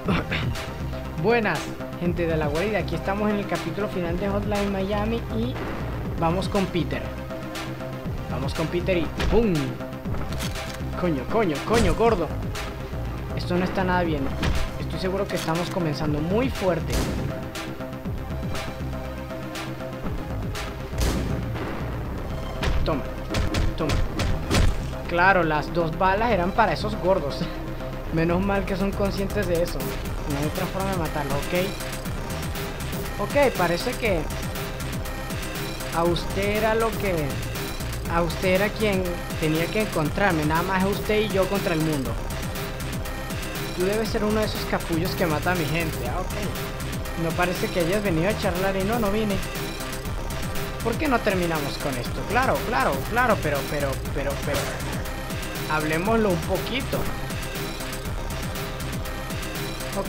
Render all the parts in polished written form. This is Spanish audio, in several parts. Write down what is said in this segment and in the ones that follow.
Buenas, gente de la guarida. Aquí estamos en el capítulo final de Hotline Miami y vamos con Peter. Vamos con Peter y ¡pum! Coño, gordo. Esto no está nada bien. Estoy seguro que estamos comenzando muy fuerte. Toma. Claro, las 2 balas eran para esos gordos. Menos mal que son conscientes de eso. No hay otra forma de matarlo, ok. Parece que a usted era quien tenía que encontrarme. Nada más es usted y yo contra el mundo. Tú debes ser uno de esos capullos que mata a mi gente. Ok. No parece que hayas venido a charlar y no vine. ¿Por qué no terminamos con esto? Claro, pero hablemoslo un poquito. Ok.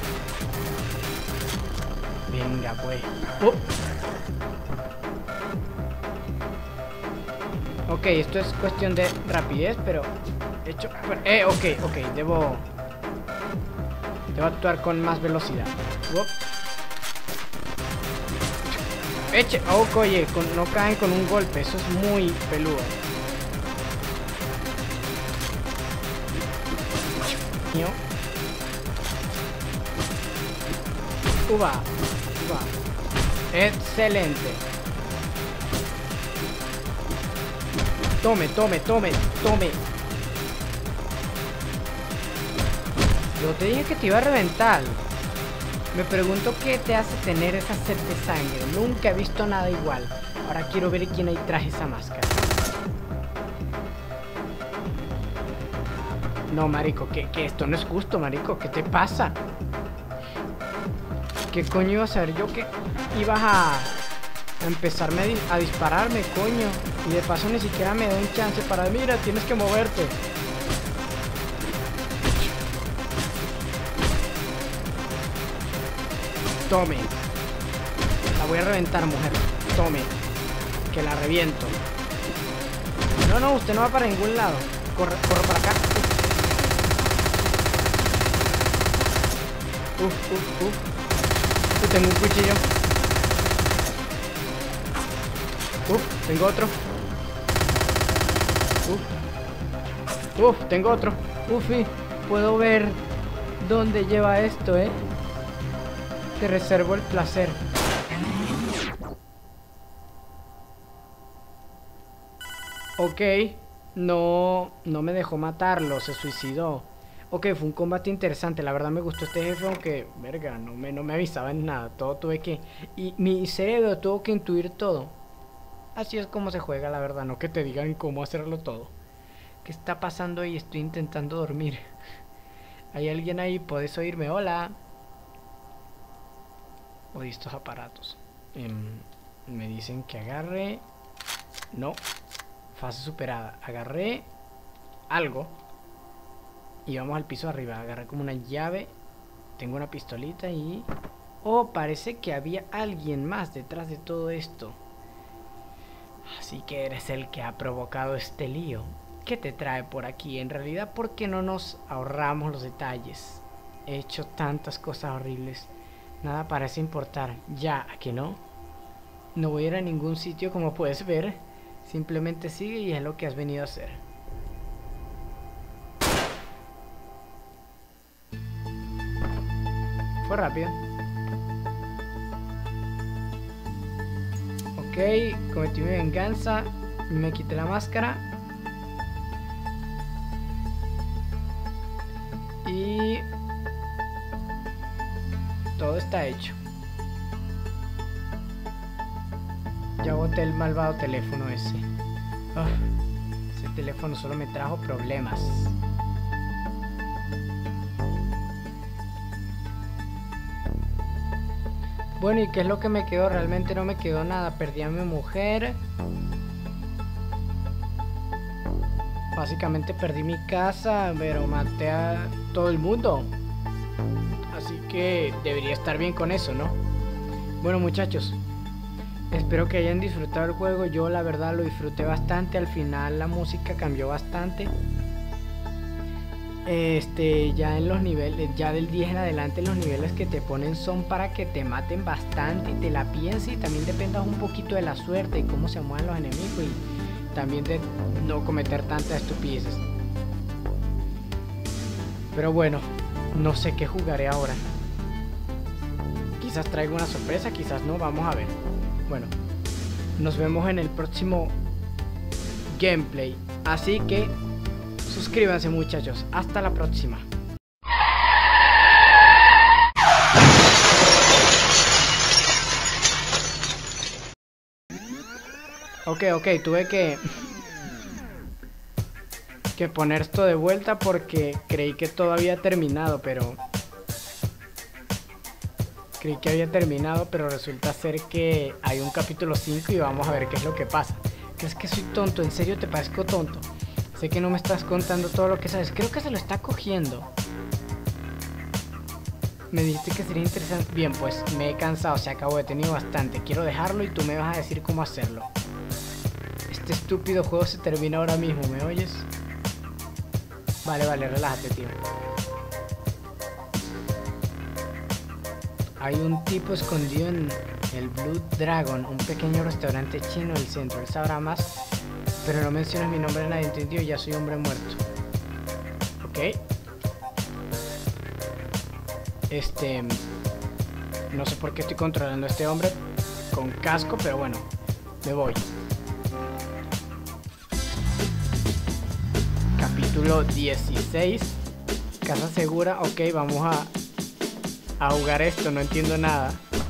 Venga, pues. Ok, esto es cuestión de rapidez, pero hecho. Ok, debo actuar con más velocidad. Oye, no caen con un golpe, eso es muy peludo. Uva. Excelente. Tome. Yo te dije que te iba a reventar. Me pregunto qué te hace tener esa sed de sangre. Nunca he visto nada igual. Ahora quiero ver quién ahí traje esa máscara. No, marico, que esto no es justo, marico. ¿Qué te pasa? ¿Qué coño iba a saber yo que ibas a empezarme a dispararme, coño? Y de paso ni siquiera me da un chance para... Mira, tienes que moverte. Tome. La voy a reventar, mujer. Tome. Que la reviento. No, usted no va para ningún lado. Corre para acá. Tengo un cuchillo. Tengo otro. Tengo otro. Puedo ver dónde lleva esto, Te reservo el placer. Ok. No me dejó matarlo, se suicidó. Ok, fue un combate interesante. La verdad me gustó este jefe, aunque, verga, no me avisaba en nada. Todo tuve que... Y mi cerebro tuvo que intuir todo. Así es como se juega, la verdad. No que te digan cómo hacerlo todo. ¿Qué está pasando ahí? Estoy intentando dormir. ¿Hay alguien ahí? ¿Podés oírme? Hola. Odio estos aparatos. Me dicen que agarre... No. Fase superada. Agarré algo. Y vamos al piso de arriba. Agarré como una llave. Tengo una pistolita y... Oh, parece que había alguien más detrás de todo esto. Así que eres el que ha provocado este lío. ¿Qué te trae por aquí? En realidad, ¿por qué no nos ahorramos los detalles? He hecho tantas cosas horribles. Nada parece importar. Ya, ¿a que no? No voy a ir a ningún sitio, como puedes ver. Simplemente sigue y es lo que has venido a hacer. Fue rápido. Ok, cometí mi venganza. Me quité la máscara. Y... todo está hecho. Ya boté el malvado teléfono ese. Ese teléfono solo me trajo problemas. Bueno, ¿y qué es lo que me quedó? Realmente no me quedó nada. Perdí a mi mujer. Básicamente perdí mi casa, pero maté a todo el mundo. Así que debería estar bien con eso, ¿no? Bueno, muchachos, espero que hayan disfrutado el juego. Yo la verdad lo disfruté bastante. Al final la música cambió bastante. Ya en los niveles, ya del 10 en adelante, los niveles que te ponen son para que te maten bastante y te la pienses, y también dependas un poquito de la suerte y cómo se mueven los enemigos, y también de no cometer tantas estupideces. Pero bueno, no sé qué jugaré ahora. Quizás traiga una sorpresa, quizás no, vamos a ver. Bueno, nos vemos en el próximo gameplay, así que suscríbanse, muchachos. Hasta la próxima. Ok, tuve que poner esto de vuelta porque creí que todo había terminado, pero resulta ser que hay un capítulo 5 y vamos a ver qué es lo que pasa. ¿Crees que soy tonto? ¿En serio te parezco tonto? Sé que no me estás contando todo lo que sabes. Creo que se lo está cogiendo. Me dijiste que sería interesante. Bien, pues me he cansado, se acabó, he tenido bastante. Quiero dejarlo y tú me vas a decir cómo hacerlo. Este estúpido juego se termina ahora mismo, ¿me oyes? Vale, relájate, tío. Hay un tipo escondido en el Blue Dragon, un pequeño restaurante chino del centro. Él sabrá más, pero no mencionas mi nombre a nadie, entendido, ya soy hombre muerto. Ok. No sé por qué estoy controlando a este hombre con casco, pero bueno, me voy. Capítulo 16. Casa segura. Ok, vamos a jugar esto, no entiendo nada.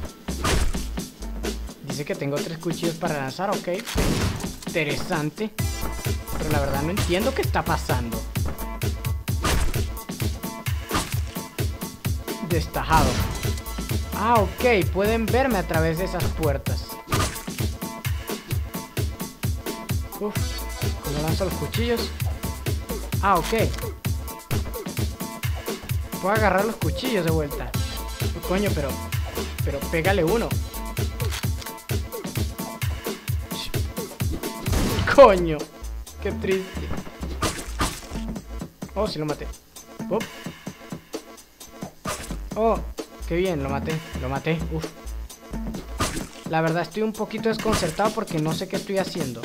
Dice que tengo 3 cuchillos para lanzar, ok. Interesante. Pero la verdad no entiendo qué está pasando. Destajado. Ah, ok, pueden verme a través de esas puertas. Uf, ¿cómo lanzo los cuchillos? Ah, ok. Puedo agarrar los cuchillos de vuelta. Oh, coño, pero pégale uno. Coño, qué triste. Oh, sí lo maté. Oh, qué bien, lo maté. Uf. La verdad estoy un poquito desconcertado porque no sé qué estoy haciendo.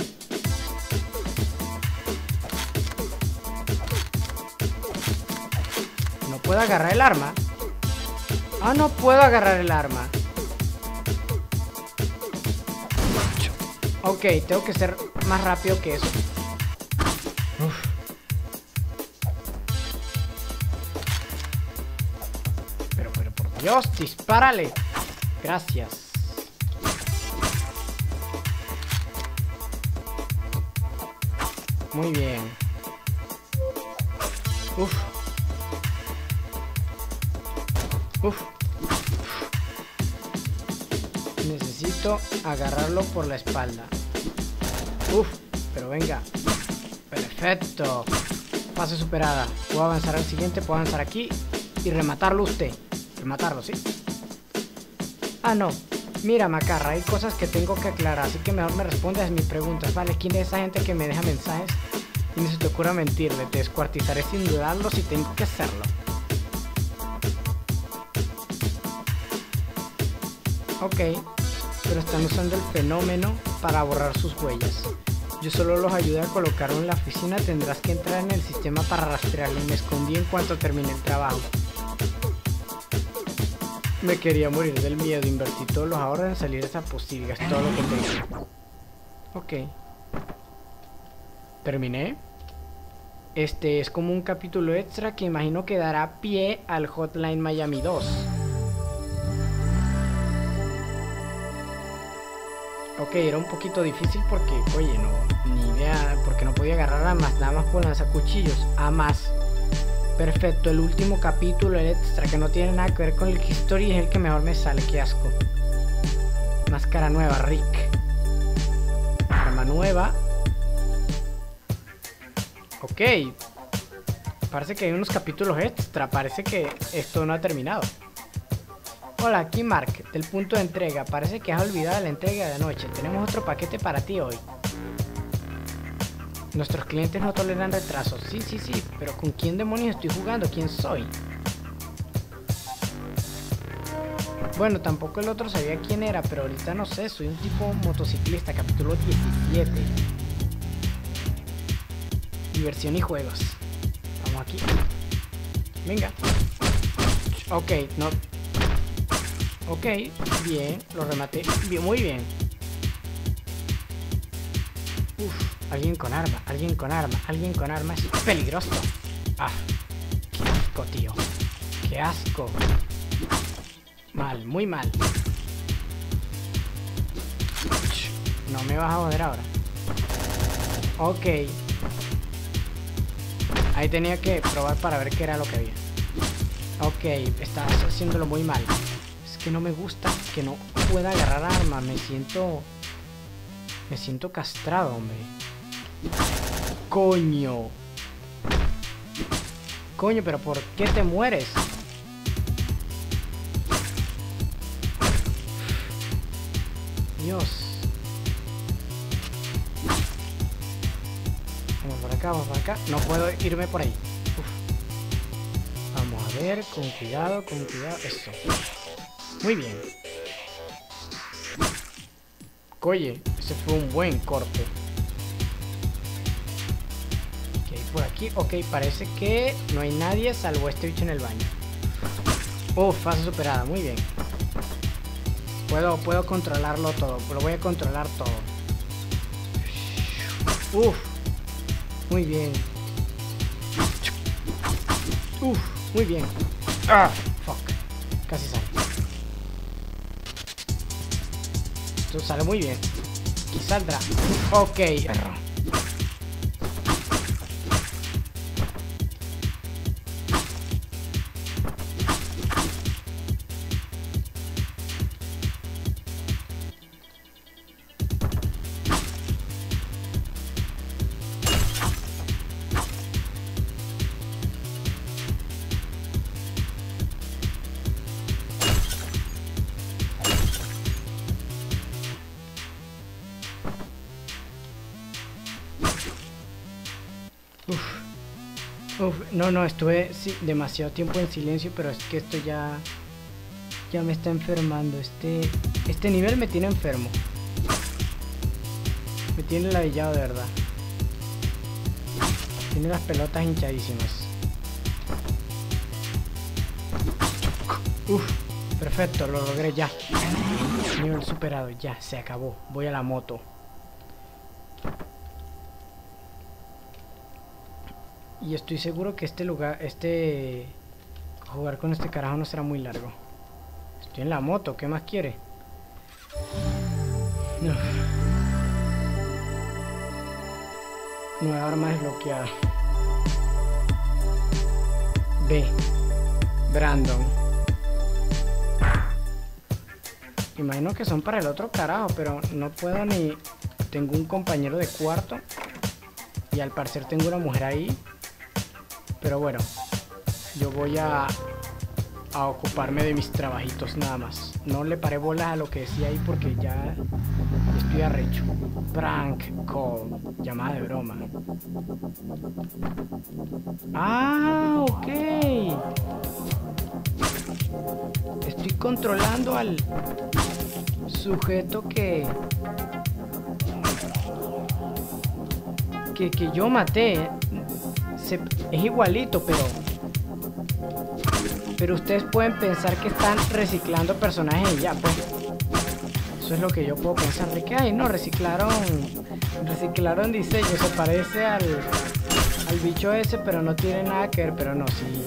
No puedo agarrar el arma. Ah, no puedo agarrar el arma. Ok, tengo que ser más rápido que eso. Uf. Pero por Dios, dispárale. Gracias. Muy bien. Uf. Necesito agarrarlo por la espalda. Pero venga. Perfecto. Fase superada. Puedo avanzar al siguiente, puedo avanzar aquí y rematarlo usted. Rematarlo, ¿sí? Ah, no. Mira, Macarra, hay cosas que tengo que aclarar, así que mejor me respondes a mis preguntas. Vale, ¿quién es esa gente que me deja mensajes y no se te ocurra mentirle? Te descuartizaré sin dudarlo si tengo que hacerlo. Ok, pero están usando el fenómeno para borrar sus huellas. Yo solo los ayudé a colocarlo en la oficina. Tendrás que entrar en el sistema para rastrearlo. Me escondí en cuanto terminé el trabajo. Me quería morir del miedo. Invertí todos los ahorros en salir de esa posilga. Es todo lo que tengo. Ok. Terminé. Este es como un capítulo extra que imagino que dará pie al Hotline Miami 2. Ok, era un poquito difícil porque, oye, no, ni idea, porque no podía agarrar armas, nada más por lanzar cuchillos, a más. Perfecto, el último capítulo, el extra, que no tiene nada que ver con el history, es el que mejor me sale, qué asco. Máscara nueva, Rick. Arma nueva. Ok. Parece que hay unos capítulos extra, parece que esto no ha terminado. Hola, aquí Mark, del punto de entrega. Parece que has olvidado la entrega de anoche. Tenemos otro paquete para ti hoy. Nuestros clientes no toleran retrasos. Sí, sí, sí. Pero ¿con quién demonios estoy jugando? ¿Quién soy? Bueno, tampoco el otro sabía quién era, pero ahorita no sé. Soy un tipo motociclista, capítulo 17. Diversión y juegos. Vamos aquí. Venga. Ok, no. Ok, bien. Lo rematé. Bien, muy bien. Uf, alguien con arma, alguien con arma, alguien con arma es peligroso. Ah, qué asco, tío. Qué asco. Mal, muy mal. No me vas a joder ahora. Ok. Ahí tenía que probar para ver qué era lo que había. Ok, estás haciéndolo muy mal. Es que no me gusta que no pueda agarrar armas. Me siento castrado, hombre. Coño. Coño, pero ¿por qué te mueres? Dios. Vamos por acá, vamos por acá. No puedo irme por ahí. Uf. Vamos a ver, con cuidado, con cuidado. Eso. Muy bien. Oye, ese fue un buen corte. Ok, por aquí. Ok, parece que no hay nadie salvo este bicho en el baño. Fase superada, muy bien. Puedo controlarlo todo. Lo voy a controlar todo. Muy bien. Muy bien. Ah, fuck. Casi sale. Esto sale muy bien. Y saldrá. Ok, perro. No, estuve demasiado tiempo en silencio, pero es que esto ya me está enfermando. Este nivel me tiene enfermo. Me tiene ladillado de verdad. Tiene las pelotas hinchadísimas. Perfecto, lo logré ya. Nivel superado, ya, se acabó. Voy a la moto. Y estoy seguro que jugar con este carajo no será muy largo. Estoy en la moto, ¿qué más quiere? No. Nueva arma desbloqueada. B. Brandon. Imagino que son para el otro carajo, pero no puedo ni... Tengo un compañero de cuarto. Y al parecer tengo una mujer ahí. Pero bueno, yo voy a ocuparme de mis trabajitos nada más. No le paré bolas a lo que decía ahí porque ya estoy arrecho. Prank call, llamada de broma. Ah, ok. Estoy controlando al sujeto que yo maté. Es igualito, pero ustedes pueden pensar que están reciclando personajes y ya, pues. Eso es lo que yo puedo pensar, de que, ay, no, reciclaron diseño, se parece al bicho ese, pero no tiene nada que ver, pero no, sí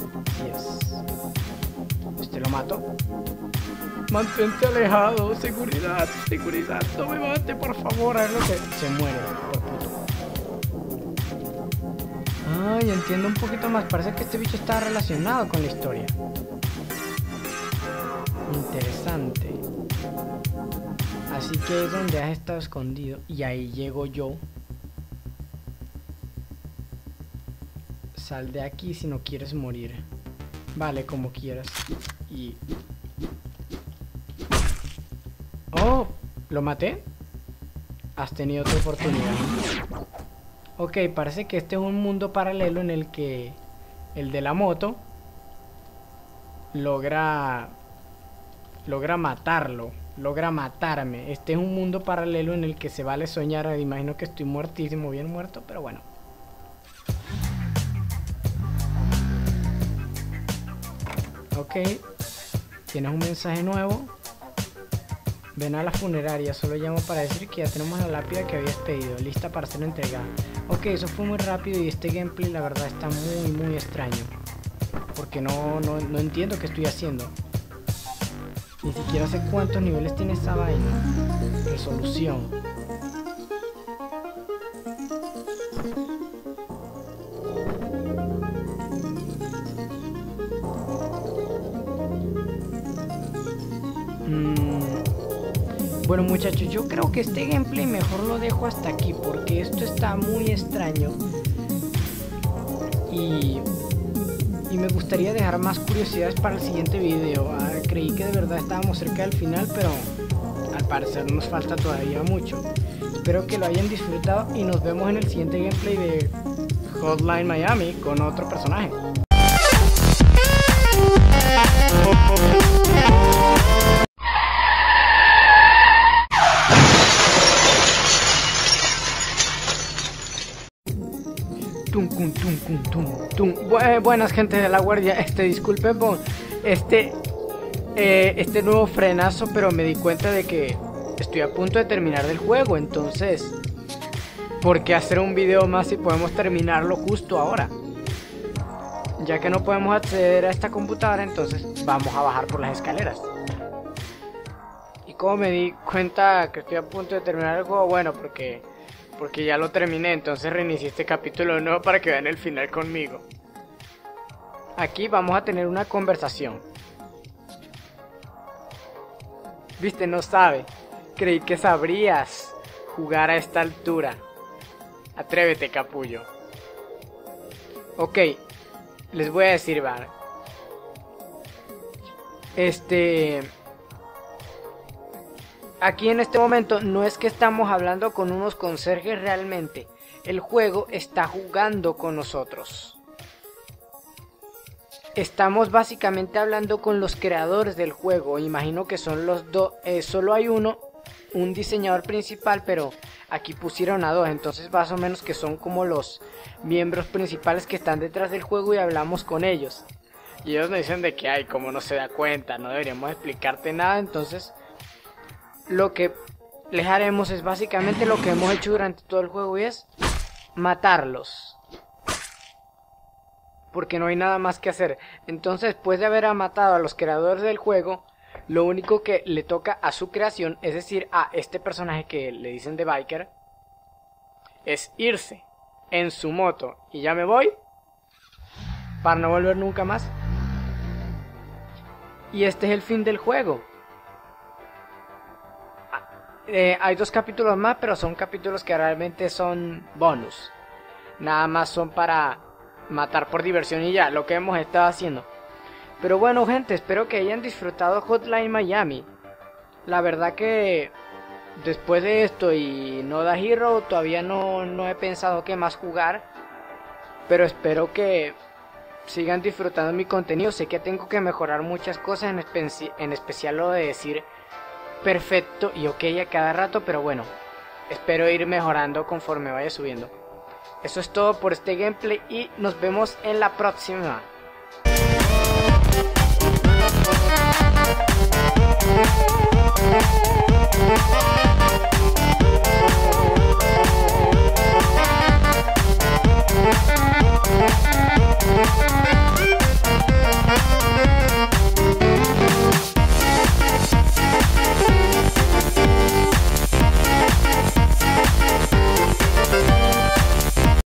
es. Lo mato. Mantente alejado, seguridad, no me mate, por favor, a ver lo que se muere, por puto. Ay, entiendo un poquito más. Parece que este bicho está relacionado con la historia. Interesante. Así que es donde has estado escondido. Y ahí llego yo. Sal de aquí si no quieres morir. Vale, como quieras. Y... Oh, ¿lo maté? Has tenido tu oportunidad. Ok, parece que este es un mundo paralelo en el que el de la moto logra matarlo, logra matarme. Este es un mundo paralelo en el que se vale soñar. Imagino que estoy muertísimo, bien muerto, pero bueno. Ok, tienes un mensaje nuevo. Ven a la funeraria, solo llamo para decir que ya tenemos la lápida que habías pedido, lista para ser entregada. Ok, eso fue muy rápido y este gameplay la verdad está muy extraño. Porque no entiendo qué estoy haciendo. Ni siquiera sé cuántos niveles tiene esta vaina. Resolución. Bueno muchachos, yo creo que este gameplay mejor lo dejo hasta aquí porque esto está muy extraño y me gustaría dejar más curiosidades para el siguiente video. Creí que de verdad estábamos cerca del final, pero al parecer nos falta todavía mucho. Espero que lo hayan disfrutado y nos vemos en el siguiente gameplay de Hotline Miami con otro personaje. Buenas gente de la guardia, disculpen por este nuevo frenazo, pero me di cuenta de que estoy a punto de terminar el juego, entonces ¿por qué hacer un video más si podemos terminarlo justo ahora? Ya que no podemos acceder a esta computadora, entonces vamos a bajar por las escaleras. Y como me di cuenta que estoy a punto de terminar el juego, bueno, porque ya lo terminé, entonces reinicié este capítulo de nuevo para que vean el final conmigo. Aquí vamos a tener una conversación. Viste, no sabe. Creí que sabrías jugar a esta altura. Atrévete, capullo. Ok, les voy a decir, ¿vale? Aquí en este momento no es que estamos hablando con unos conserjes realmente. El juego está jugando con nosotros. Estamos básicamente hablando con los creadores del juego. Imagino que son los dos. Solo hay un diseñador principal, pero aquí pusieron a dos. Entonces más o menos que son como los miembros principales que están detrás del juego y hablamos con ellos. Y ellos me dicen de que ay, como no se da cuenta, no deberíamos explicarte nada. Entonces lo que les haremos es básicamente lo que hemos hecho durante todo el juego y es matarlos. Porque no hay nada más que hacer. Entonces, después de haber matado a los creadores del juego, lo único que le toca a su creación, es decir, a este personaje que le dicen The Biker, es irse en su moto. Y ya me voy, para no volver nunca más. Y este es el fin del juego. Hay 2 capítulos más, pero son capítulos que realmente son bonus. Nada más son para matar por diversión y ya, lo que hemos estado haciendo. Pero bueno gente, espero que hayan disfrutado Hotline Miami. La verdad que después de esto y Noda Hero todavía no he pensado qué más jugar. Pero espero que sigan disfrutando mi contenido. Sé que tengo que mejorar muchas cosas, en especial lo de decir perfecto y ok a cada rato, pero bueno, espero ir mejorando conforme vaya subiendo. Eso es todo por este gameplay y nos vemos en la próxima.